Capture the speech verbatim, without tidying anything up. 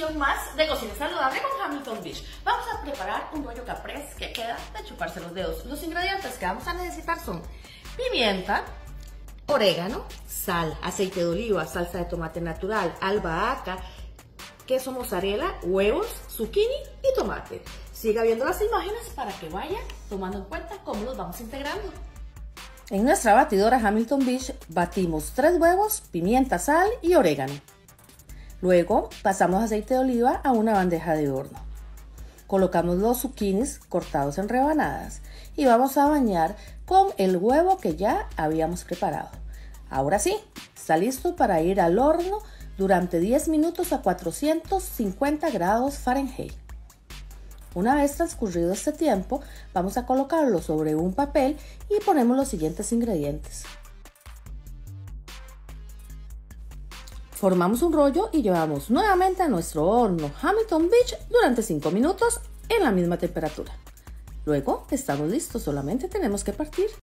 edición más de Cocina Saludable con Hamilton Beach. Vamos a preparar un rollo caprese que queda de chuparse los dedos. Los ingredientes que vamos a necesitar son pimienta, orégano, sal, aceite de oliva, salsa de tomate natural, albahaca, queso mozzarella, huevos, zucchini y tomate. Siga viendo las imágenes para que vaya tomando en cuenta cómo los vamos integrando. En nuestra batidora Hamilton Beach batimos tres huevos, pimienta, sal y orégano. Luego pasamos aceite de oliva a una bandeja de horno. Colocamos los zucchinis cortados en rebanadas y vamos a bañar con el huevo que ya habíamos preparado. Ahora sí, está listo para ir al horno durante diez minutos a cuatrocientos cincuenta grados Fahrenheit. Una vez transcurrido este tiempo, vamos a colocarlo sobre un papel y ponemos los siguientes ingredientes. Formamos un rollo y llevamos nuevamente a nuestro horno Hamilton Beach durante cinco minutos en la misma temperatura. Luego estamos listos, solamente tenemos que partir.